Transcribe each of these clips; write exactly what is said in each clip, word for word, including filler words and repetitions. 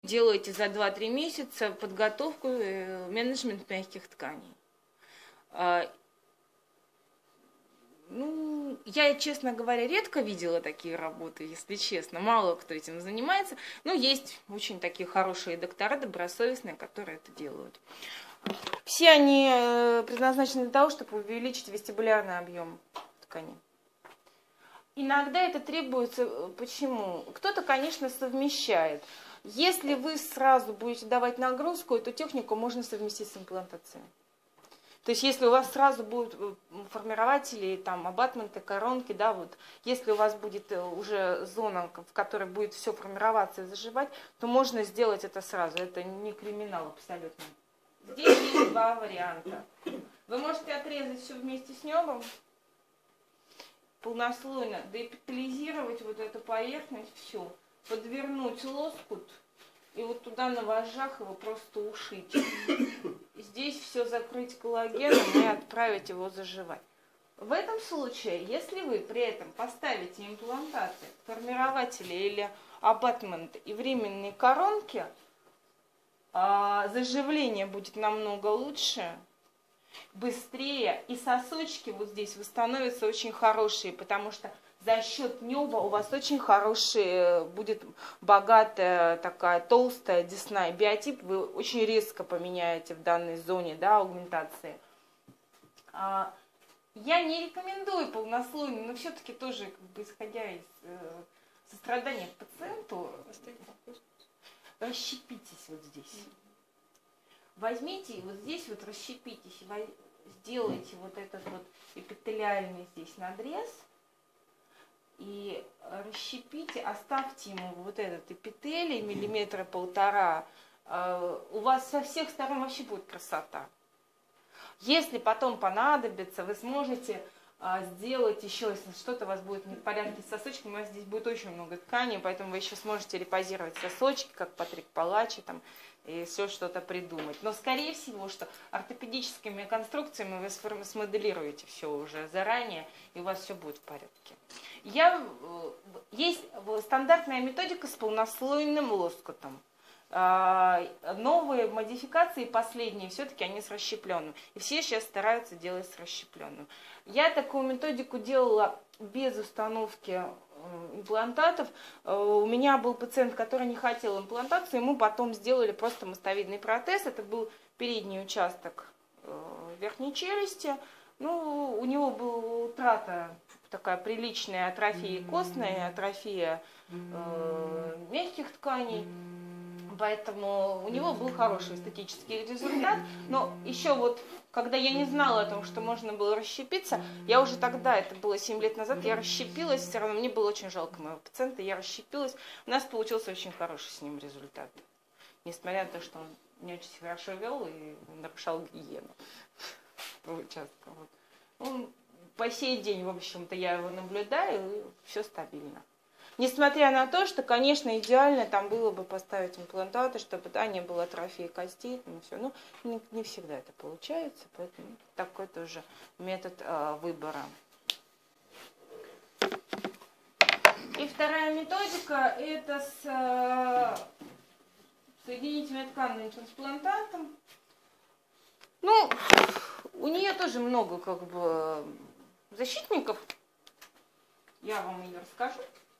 делаете за два-три месяца подготовку, э, менеджмент мягких тканей. А, ну, я, честно говоря, редко видела такие работы, если честно. Мало кто этим занимается. Но есть очень такие хорошие доктора, добросовестные, которые это делают. Все они э, предназначены для того, чтобы увеличить вестибулярный объем ткани. Иногда это требуется, почему? Кто-то, конечно, совмещает. Если вы сразу будете давать нагрузку, эту технику можно совместить с имплантацией. То есть, если у вас сразу будут формирователи, там, абатменты, коронки, да, вот, если у вас будет уже зона, в которой будет все формироваться и заживать, то можно сделать это сразу. Это не криминал абсолютно. Здесь есть два варианта. Вы можете отрезать все вместе с небом, полнослойно деэпитализировать вот эту поверхность, все, подвернуть лоскут и вот туда на вожжах его просто ушить. Здесь все закрыть коллагеном и отправить его заживать. В этом случае, если вы при этом поставите имплантаты, формирователи или абатмент и временные коронки, заживление будет намного лучше, быстрее, и сосочки вот здесь восстановятся очень хорошие, потому что за счет неба у вас очень хорошая, будет богатая такая толстая десна. И биотип вы очень резко поменяете в данной зоне, да, аугментации. А, я не рекомендую полнослойно, но все-таки тоже, как бы, исходя из э, сострадания к пациенту, расщепитесь вот здесь. Возьмите вот здесь вот расщепитесь, сделайте вот этот вот эпителиальный здесь надрез и расщепите, оставьте ему вот этот эпителий миллиметра полтора. У вас со всех сторон вообще будет красота. Если потом понадобится, вы сможете сделать еще, если что-то у вас будет не в порядке с сосочками, у вас здесь будет очень много ткани, поэтому вы еще сможете репозировать сосочки, как Патрик Палачи, там, и все что-то придумать. Но скорее всего, что ортопедическими конструкциями вы смоделируете все уже заранее, и у вас все будет в порядке. Я, есть стандартная методика с полнослойным лоскутом. Новые модификации, последние, все-таки они с расщепленным. И все сейчас стараются делать с расщепленным. Я такую методику делала без установки имплантатов. У меня был пациент, который не хотел имплантацию, ему потом сделали просто мостовидный протез. Это был передний участок верхней челюсти. Ну, у него была утрата такая приличная атрофия костная, атрофия э, мягких тканей. Поэтому у него был хороший эстетический результат. Но еще вот, когда я не знала о том, что можно было расщепиться, я уже тогда, это было семь лет назад, я расщепилась, все равно мне было очень жалко моего пациента, я расщепилась. У нас получился очень хороший с ним результат. Несмотря на то, что он не очень хорошо вел и нарушал гигиену участка. Вот. Он по сей день, в общем-то, я его наблюдаю, и все стабильно. Несмотря на то, что, конечно, идеально там было бы поставить имплантаты, чтобы, да, не было атрофии костей, там все, но не, не всегда это получается, поэтому такой тоже метод э, выбора. И вторая методика – это с э, соединительно-тканным трансплантантом. Ну, у нее тоже много, как бы, защитников. Я вам ее расскажу.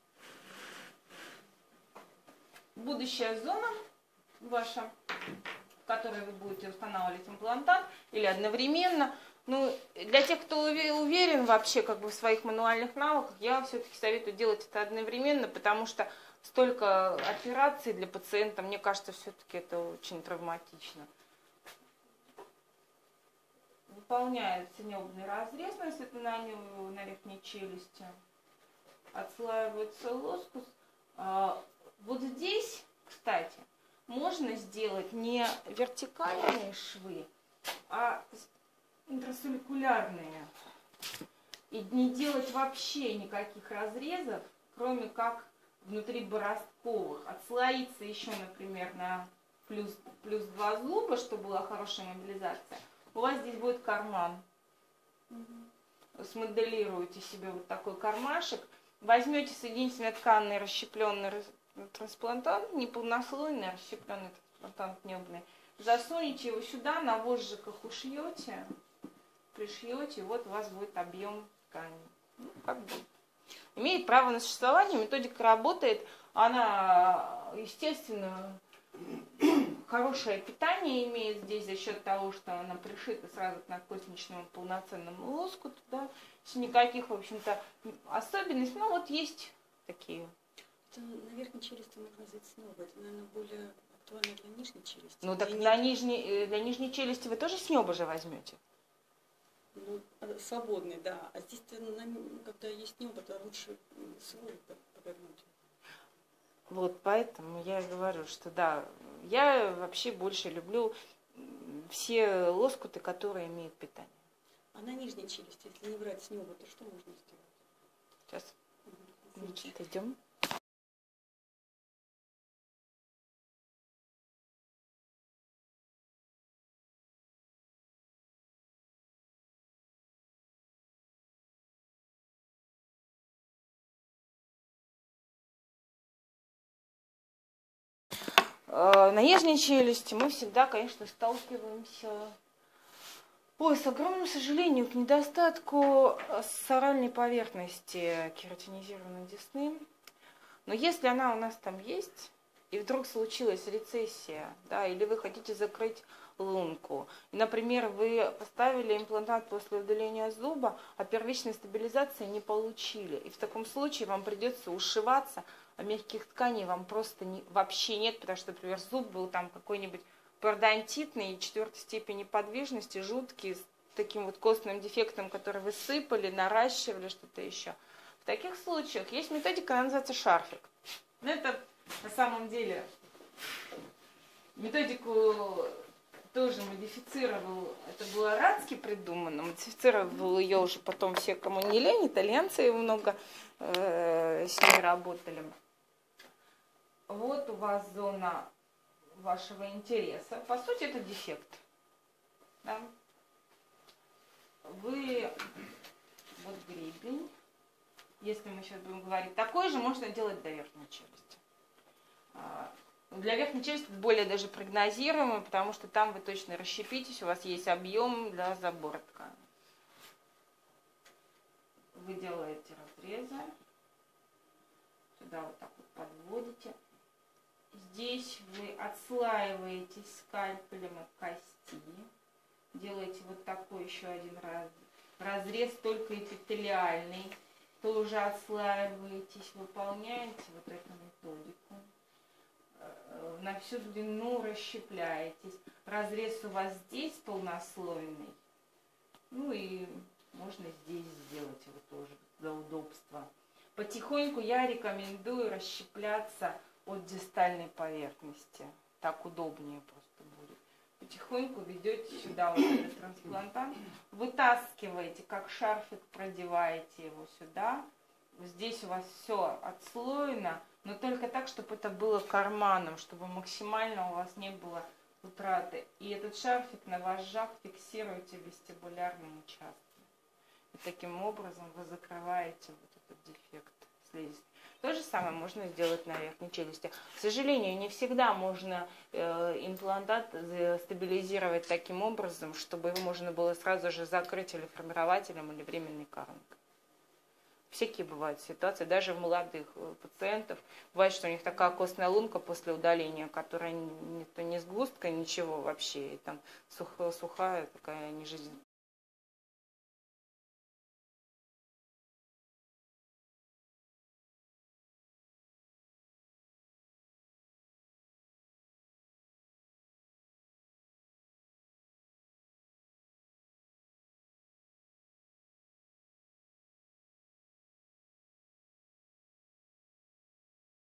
Будущая зона ваша, в которой вы будете устанавливать имплантат, или одновременно. Ну, для тех, кто уверен вообще, как бы, в своих мануальных навыках, я все-таки советую делать это одновременно, потому что столько операций для пациента, мне кажется, все-таки это очень травматично. Выполняется небный разрез, если это на, на верхней челюсти. Отслаивается лоскус. Вот здесь, кстати, можно сделать не вертикальные швы, а интрасоликулярные. И не делать вообще никаких разрезов, кроме как внутри бороздковых. Отслоиться еще, например, на плюс, плюс два зуба, чтобы была хорошая мобилизация. У вас здесь будет карман. Угу. Смоделируете себе вот такой кармашек. Возьмете соединительно-тканный расщепленный трансплантант, неполнослойный, расщепленный трансплантант небный. Засунете его сюда, на вожжиках ушьете, пришьете, и вот у вас будет объем ткани. Ну, как бы. Имеет право на существование, методика работает, она, естественно, хорошее питание имеет здесь за счет того, что она пришита сразу к надкосничному полноценному лоскуту, да, с никаких, в общем-то, особенностей, ну вот есть такие. Это на верхней челюсти можно взять снова, это, наверное, более актуально для нижней челюсти. Ну так для нижней, для нижней челюсти вы тоже снеба же возьмете? Ну, свободный, да. А здесь, когда есть небо, то лучше свой повернуть. Вот поэтому я и говорю, что да, я вообще больше люблю все лоскуты, которые имеют питание. А на нижней челюсти, если не брать с неба, то что можно сделать? Сейчас. Угу. Значит, идем. На нижней челюсти мы всегда, конечно, сталкиваемся, ой, с огромным сожалением, к недостатку соральной поверхности кератинизированной десны. Но если она у нас там есть, и вдруг случилась рецессия, да, или вы хотите закрыть лунку, и, например, вы поставили имплантат после удаления зуба, а первичной стабилизации не получили, и в таком случае вам придется ушиваться, а мягких тканей вам просто не, вообще нет, потому что, например, зуб был там какой-нибудь пародонтитный, четвертой степени подвижности, жуткий, с таким вот костным дефектом, который вы сыпали, наращивали, что-то еще. В таких случаях есть методика, она называется шарфик. Но это на самом деле методику тоже модифицировал, это было Радский придумано, модифицировал ее уже потом все, кому не лень, итальянцы много э, с ней работали. Вот у вас зона вашего интереса. По сути, это дефект. Да? Вы, вот гребень, если мы сейчас будем говорить, такой же можно делать до верхней челюсти. Для верхней челюсти более даже прогнозируемый, потому что там вы точно расщепитесь, у вас есть объем для забора ткани. Вы делаете разрезы, сюда вот так вот подводите. Здесь вы отслаиваетесь скальпелем от кости, делаете вот такой еще один раз, разрез, только эпителиальный, тоже отслаиваетесь, выполняете вот эту методику. На всю длину расщепляетесь. Разрез у вас здесь полнослойный. Ну и можно здесь сделать его тоже для удобства. Потихоньку я рекомендую расщепляться от дистальной поверхности. Так удобнее просто будет. Потихоньку ведете сюда вот этот трансплантант. Вытаскиваете, как шарфик, продеваете его сюда. Здесь у вас все отслоено, но только так, чтобы это было карманом, чтобы максимально у вас не было утраты. И этот шарфик на вожжах фиксируете вестибулярные участки. И таким образом вы закрываете вот этот дефект слизистой. То же самое можно сделать на верхней челюсти. К сожалению, не всегда можно э, имплантат стабилизировать таким образом, чтобы его можно было сразу же закрыть или формирователем, или временной коронкой. Всякие бывают ситуации, даже в молодых пациентов. Бывает, что у них такая костная лунка после удаления, которая не, не сгустка, ничего вообще, и там сухая, сухая такая нежизнь,